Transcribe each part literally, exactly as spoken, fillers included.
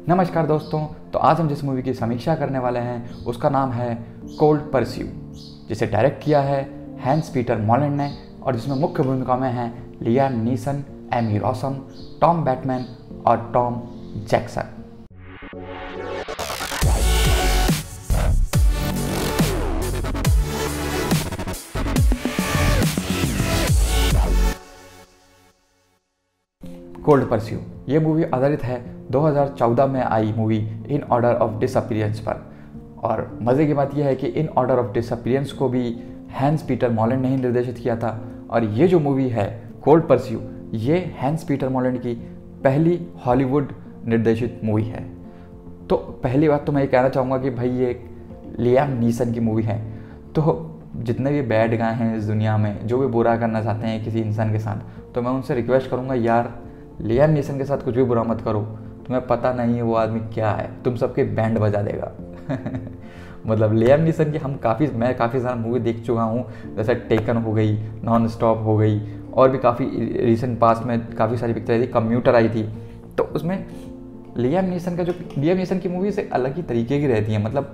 नमस्कार दोस्तों, तो आज हम जिस मूवी की समीक्षा करने वाले हैं उसका नाम है कोल्ड परस्यू, जिसे डायरेक्ट किया है हैंस पीटर मॉलैंड ने और जिसमें मुख्य भूमिका में हैं Liam Neeson, Emmy Rossum, Tom Bateman और टॉम जैक्सन। कोल्ड परस्यू ये मूवी आधारित है दो हज़ार चौदह में आई movie In Order of Disappearance पर। और मज़े की बात यह है कि इन ऑर्डर ऑफ डिसअपीयरेंस को भी हैंस पीटर मॉलैंड ने ही निर्देशित किया था। और ये जो मूवी है कोल्ड परस्यू, ये हैंस पीटर मॉलैंड की पहली हॉलीवुड निर्देशित मूवी है। तो पहली बात तो मैं ये कहना चाहूँगा कि भाई ये लियाम नीसन की मूवी है। तो जितने भी बैड गाय हैं इस दुनिया में, जो भी बुरा करना चाहते हैं किसी इंसान के साथ, तो मैं उनसे रिक्वेस्ट करूँगा, यार लियाम नीसन के साथ कुछ भी बुरा मत करो। तुम्हें पता नहीं है वो आदमी क्या है, तुम सबके बैंड बजा देगा। मतलब लियाम नीसन की हम काफ़ी मैं काफ़ी सारा मूवी देख चुका हूँ, जैसे टेकन हो गई, नॉन स्टॉप हो गई, और भी काफ़ी रिसेंट पास्ट में काफ़ी सारी पिक्चर आई थी, कम्यूटर आई थी। तो उसमें लियाम नीसन का जो लियाम नीसन की मूवी से अलग ही तरीके की रहती हैं। मतलब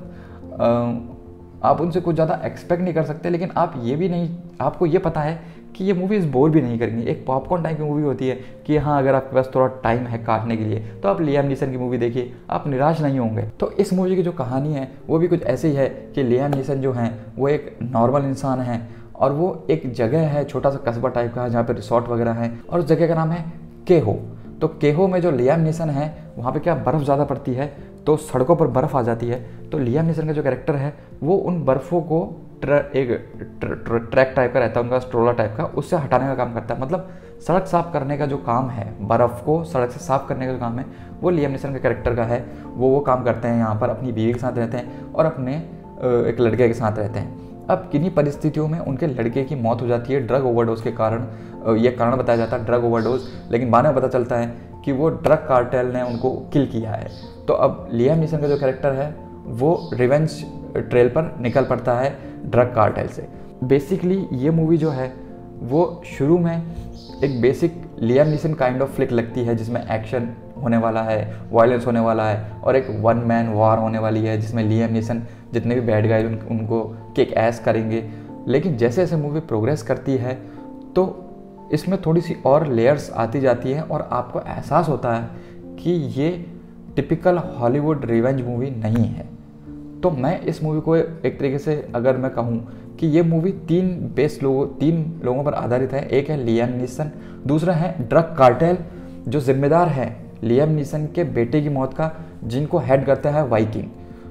आ, आप उनसे कुछ ज़्यादा एक्सपेक्ट नहीं कर सकते, लेकिन आप ये भी नहीं आपको ये पता है कि ये मूवीज़ बोर भी नहीं करेंगी। एक पॉपकॉर्न टाइप की मूवी होती है कि हाँ, अगर आपके पास थोड़ा टाइम है काटने के लिए तो आप लियाम नीसन की मूवी देखिए, आप निराश नहीं होंगे। तो इस मूवी की जो कहानी है वो भी कुछ ऐसी है कि लियाम नीसन जो हैं वो एक नॉर्मल इंसान हैं और वो एक जगह है, छोटा सा कस्बा टाइप का, जहाँ पे रिसोर्ट वगैरह है, और उस जगह का नाम है केहो। तो केहो में जो लियाम नीसन है वहाँ पे क्या बर्फ़ ज़्यादा पड़ती है, तो सड़कों पर बर्फ़ आ जाती है। तो लियाम नीसन का जो कैरेक्टर है वो उन बर्फ़ों को ट्र, एक ट्र, ट्र, ट्रैक टाइप का रहता है उनका, स्ट्रोलर टाइप का, उससे हटाने का काम करता है। मतलब सड़क साफ़ करने का जो काम है, बर्फ़ को सड़क से साफ़ करने का जो काम है वो लियाम नीसन के कैरेक्टर का है। वो वो काम करते हैं यहाँ पर, अपनी बीवी के साथ रहते हैं और अपने एक लड़के के साथ रहते हैं। अब किन्हीं परिस्थितियों में उनके लड़के की मौत हो जाती है ड्रग ओवरडोज के कारण। ये कारण बताया जाता है ड्रग ओवरडोज, लेकिन बाद में पता चलता है कि वो ड्रग कार्टेल ने उनको किल किया है। तो अब लियाम नीसन का जो कैरेक्टर है वो रिवेंज ट्रेल पर निकल पड़ता है ड्रग कार्टेल से। बेसिकली ये मूवी जो है वो शुरू में एक basic Liam Neeson kind of flick लगती है, जिसमें एक्शन होने वाला है, वायलेंस होने वाला है और एक वन मैन वॉर होने वाली है, जिसमें लियाम नीसन जितने भी बैड गाइज उन, उनको किक एस करेंगे। लेकिन जैसे जैसे मूवी प्रोग्रेस करती है तो इसमें थोड़ी सी और लेयर्स आती जाती हैं और आपको एहसास होता है कि ये टिपिकल हॉलीवुड रिवेंज मूवी नहीं है। तो मैं इस मूवी को एक तरीके से अगर मैं कहूँ कि ये मूवी तीन बेस लोगों तीन लोगों पर आधारित है। एक है लियाम नीसन, दूसरा है ड्रग कार्टेल जो जिम्मेदार है लियाम नीसन के बेटे की मौत का, जिनको हेड करता है वाइकिंग,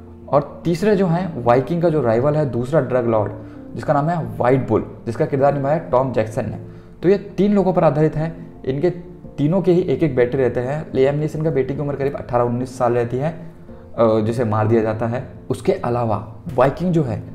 और तीसरे जो हैं वाइकिंग का जो राइवल है दूसरा ड्रग लॉर्ड जिसका नाम है वाइट बुल, जिसका किरदार निभाया टॉम जैक्सन ने। तो ये तीन लोगों पर आधारित है। इनके तीनों के ही एक एक बेटे रहते हैं। लियाम नीसन का बेटे की उम्र करीब अठारह उन्नीस साल रहती है, जिसे मार दिया जाता है। उसके अलावा वाइकिंग जो है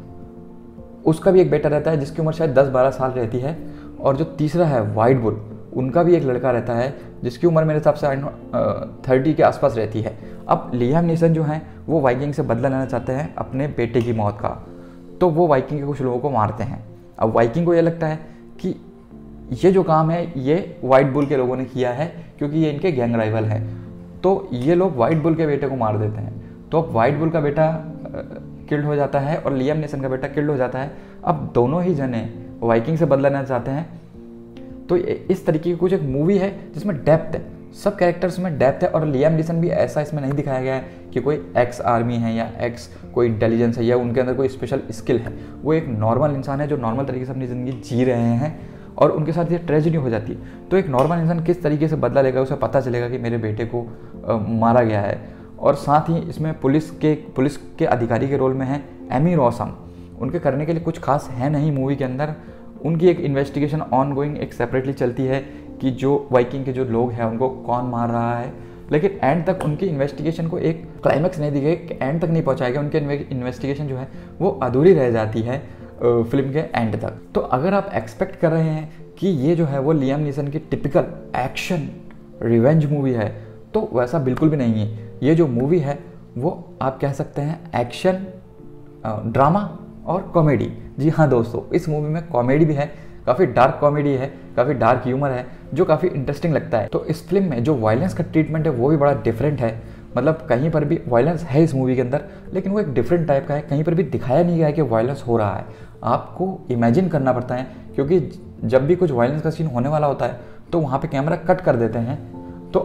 उसका भी एक बेटा रहता है जिसकी उम्र शायद दस बारह साल रहती है, और जो तीसरा है वाइट बुल, उनका भी एक लड़का रहता है जिसकी उम्र मेरे हिसाब से थर्टी के आसपास रहती है। अब लियाम नीसन जो हैं वो वाइकिंग से बदला लेना चाहते हैं अपने बेटे की मौत का, तो वो वाइकिंग के कुछ लोगों को मारते हैं। अब वाइकिंग को ये लगता है कि ये जो काम है ये वाइट बुल के लोगों ने किया है क्योंकि ये इनके गैंग राइवल हैं। तो ये लोग वाइट बुल के बेटे को मार देते हैं। तो अब वाइट बुल का बेटा किल्ड हो जाता है और लियाम नीसन का बेटा किल्ड हो जाता है। अब दोनों ही जने वाइकिंग से बदला लेना चाहते हैं। तो इस तरीके की कुछ एक मूवी है जिसमें डेप्थ है, सब कैरेक्टर्स में डेप्थ है। और लियाम नीसन भी ऐसा इसमें नहीं दिखाया गया है कि कोई एक्स आर्मी है या एक्स कोई इंटेलिजेंस है या उनके अंदर कोई स्पेशल स्किल है। वो एक नॉर्मल इंसान है जो नॉर्मल तरीके से अपनी ज़िंदगी जी रहे हैं और उनके साथ ये ट्रेजेडी हो जाती है। तो एक नॉर्मल इंसान किस तरीके से बदला लेगा, उसे पता चलेगा कि मेरे बेटे को आ, मारा गया है। और साथ ही इसमें पुलिस के पुलिस के अधिकारी के रोल में है एमी रॉसम। उनके करने के लिए कुछ खास है नहीं मूवी के अंदर। उनकी एक इन्वेस्टिगेशन ऑन गोइंग एक सेपरेटली चलती है कि जो वाइकिंग के जो लोग हैं उनको कौन मार रहा है, लेकिन एंड तक उनकी इन्वेस्टिगेशन को एक क्लाइमैक्स नहीं दी गई, एंड तक नहीं पहुंचाया गया। उनकी इन्वेस्टिगेशन जो है वो अधूरी रह जाती है फिल्म के एंड तक। तो अगर आप एक्सपेक्ट कर रहे हैं कि ये जो है वो लियाम नीसन की टिपिकल एक्शन रिवेंज मूवी है, तो वैसा बिल्कुल भी नहीं है। ये जो मूवी है वो आप कह सकते हैं एक्शन, ड्रामा और कॉमेडी। जी हाँ दोस्तों, इस मूवी में कॉमेडी भी है, काफ़ी डार्क कॉमेडी है, काफ़ी डार्क ह्यूमर है जो काफ़ी इंटरेस्टिंग लगता है। तो इस फिल्म में जो वायलेंस का ट्रीटमेंट है वो भी बड़ा डिफरेंट है। मतलब कहीं पर भी वायलेंस है इस मूवी के अंदर, लेकिन वो एक डिफरेंट टाइप का है। कहीं पर भी दिखाया नहीं गया है कि वायलेंस हो रहा है, आपको इमेजिन करना पड़ता है, क्योंकि जब भी कुछ वायलेंस का सीन होने वाला होता है तो वहाँ पे कैमरा कट कर देते हैं, तो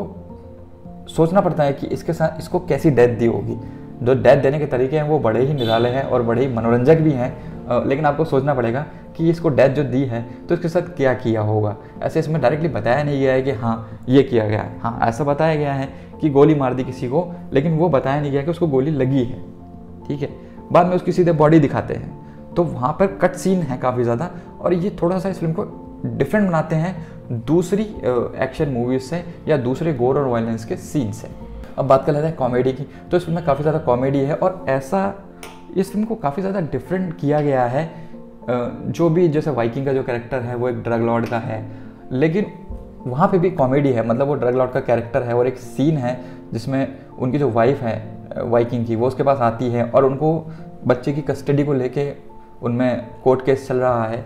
आपको सोचना पड़ता है कि इसके साथ इसको कैसी डेथ दी होगी। जो डेथ देने के तरीके हैं वो बड़े ही निराले हैं और बड़े ही मनोरंजक भी हैं, लेकिन आपको सोचना पड़ेगा कि इसको डेथ जो दी है तो इसके साथ क्या किया होगा। ऐसे इसमें डायरेक्टली बताया नहीं गया है कि हाँ ये किया गया है। हाँ, ऐसा बताया गया है कि गोली मार दी किसी को, लेकिन वो बताया नहीं गया कि उसको गोली लगी है, ठीक है। बाद में उसकी सीधे बॉडी दिखाते हैं, तो वहाँ पर कट सीन है काफ़ी ज़्यादा, और ये थोड़ा सा इस फिल्म को डिफरेंट बनाते हैं दूसरी एक्शन मूवीज से या दूसरे गोर और वायलेंस के सीन से। अब बात कर लेते हैं कॉमेडी की, तो इस फिल्म में काफ़ी ज़्यादा कॉमेडी है, और ऐसा इस फिल्म को काफ़ी ज़्यादा डिफरेंट किया गया है। जो भी जैसे वाइकिंग का जो कैरेक्टर है वो एक ड्रग लॉर्ड का है, लेकिन वहाँ पे भी कॉमेडी है। मतलब वो ड्रग लॉर्ड का कैरेक्टर है और एक सीन है जिसमें उनकी जो वाइफ है वाइकिंग की, वो उसके पास आती है और उनको बच्चे की कस्टडी को लेके उनमें कोर्ट केस चल रहा है।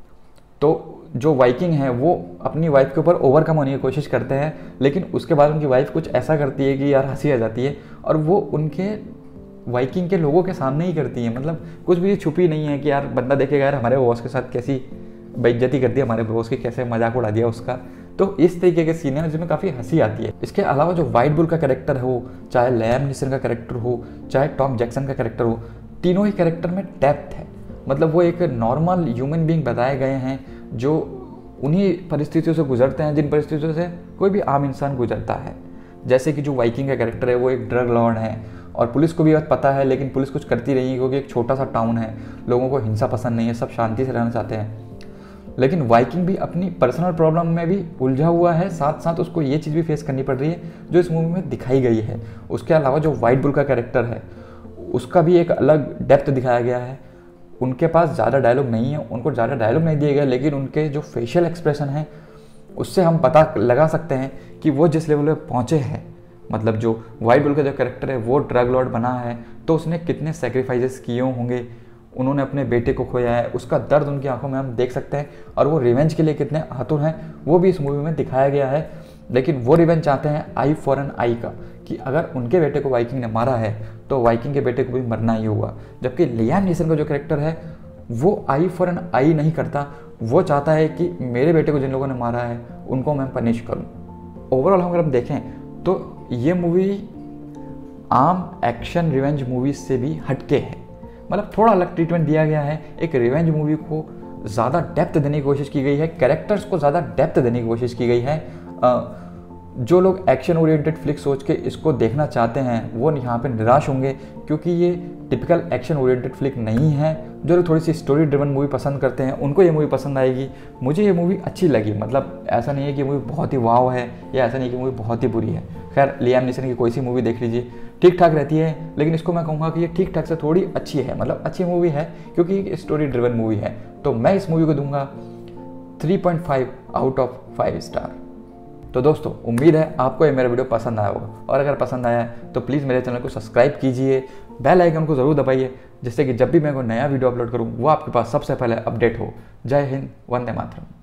तो जो वाइकिंग है वो अपनी वाइफ के ऊपर ओवरकम होने की कोशिश करते हैं, लेकिन उसके बाद उनकी वाइफ कुछ ऐसा करती है कि यार हंसी आ जाती है, और वो उनके वाइकिंग के लोगों के सामने ही करती है। मतलब कुछ भी छुपी नहीं है कि यार बंदा देखेगा यार हमारे बॉस के साथ कैसी बेइज्जती कर दी, हमारे बॉस की कैसे मजाक उड़ा दिया उसका। तो इस तरीके के सीन है जिसमें काफ़ी हंसी आती है। इसके अलावा जो वाइट बुल का कैरेक्टर हो, चाहे लियाम नीसन का कैरेक्टर हो, चाहे टॉम जैक्सन का कैरेक्टर हो, तीनों ही कैरेक्टर में डेप्थ है। मतलब वो एक नॉर्मल ह्यूमन बीइंग बताए गए हैं जो उन्हीं परिस्थितियों से गुजरते हैं जिन परिस्थितियों से कोई भी आम इंसान गुजरता है। जैसे कि जो वाइकिंग का कैरेक्टर है वो एक ड्रग लॉर्ड है, और पुलिस को भी पता है, लेकिन पुलिस कुछ करती नहीं है क्योंकि एक छोटा सा टाउन है, लोगों को हिंसा पसंद नहीं है, सब शांति से रहना चाहते हैं। लेकिन वाइकिंग भी अपनी पर्सनल प्रॉब्लम में भी उलझा हुआ है, साथ साथ उसको ये चीज़ भी फेस करनी पड़ रही है जो इस मूवी में दिखाई गई है। उसके अलावा जो वाइट बुल का कैरेक्टर है उसका भी एक अलग डेप्थ दिखाया गया है। उनके पास ज़्यादा डायलॉग नहीं है, उनको ज़्यादा डायलॉग नहीं दिए गए, लेकिन उनके जो फेशियल एक्सप्रेशन है उससे हम पता लगा सकते हैं कि वो जिस लेवल पे पहुँचे हैं। मतलब जो वाइट बुल का जो कैरेक्टर है वो ड्रग लॉर्ड बना है तो उसने कितने सेक्रीफाइसेस किए होंगे, उन्होंने अपने बेटे को खोया है, उसका दर्द उनकी आंखों में हम देख सकते हैं, और वो रिवेंज के लिए कितने आतुर हैं वो भी इस मूवी में दिखाया गया है। लेकिन वो रिवेंज चाहते हैं आई फॉर एन आई का, कि अगर उनके बेटे को वाइकिंग ने मारा है तो वाइकिंग के बेटे को भी मरना ही होगा। जबकि लियाम नीसन का जो कैरेक्टर है वो आई फॉर एन आई नहीं करता, वो चाहता है कि मेरे बेटे को जिन लोगों ने मारा है उनको मैं पनिश करूँ। ओवरऑल अगर हम देखें तो ये मूवी आम एक्शन रिवेंज मूवीज से भी हटके है। मतलब थोड़ा अलग ट्रीटमेंट दिया गया है, एक रिवेंज मूवी को ज़्यादा डेप्थ देने की कोशिश की गई है, कैरेक्टर्स को ज़्यादा डेप्थ देने की कोशिश की गई है। जो लोग एक्शन ओरिएंटेड फ्लिक सोच के इसको देखना चाहते हैं वो यहाँ पे निराश होंगे, क्योंकि ये टिपिकल एक्शन ओरिएंटेड फ्लिक नहीं है। जो लोग थोड़ी सी स्टोरी ड्रिवन मूवी पसंद करते हैं उनको ये मूवी पसंद आएगी। मुझे ये मूवी अच्छी लगी, मतलब ऐसा नहीं है कि मूवी बहुत ही वाव है या ऐसा नहीं कि मूवी बहुत ही बुरी है। खैर लियाम नीसन की कोई सी मूवी देख लीजिए, ठीक ठाक रहती है, लेकिन इसको मैं कहूँगा कि ये ठीक ठाक से थोड़ी अच्छी है, मतलब अच्छी मूवी है क्योंकि एक स्टोरी ड्रिवन मूवी है। तो मैं इस मूवी को दूंगा three point five out of five star. तो दोस्तों उम्मीद है आपको ये मेरा वीडियो पसंद आया होगा, और अगर पसंद आया है तो प्लीज़ मेरे चैनल को सब्सक्राइब कीजिए, बेल आइकन को ज़रूर दबाइए, जिससे कि जब भी मैं कोई नया वीडियो अपलोड करूँ वो आपके पास सबसे पहले अपडेट हो। जय हिंद, वंदे मातरम।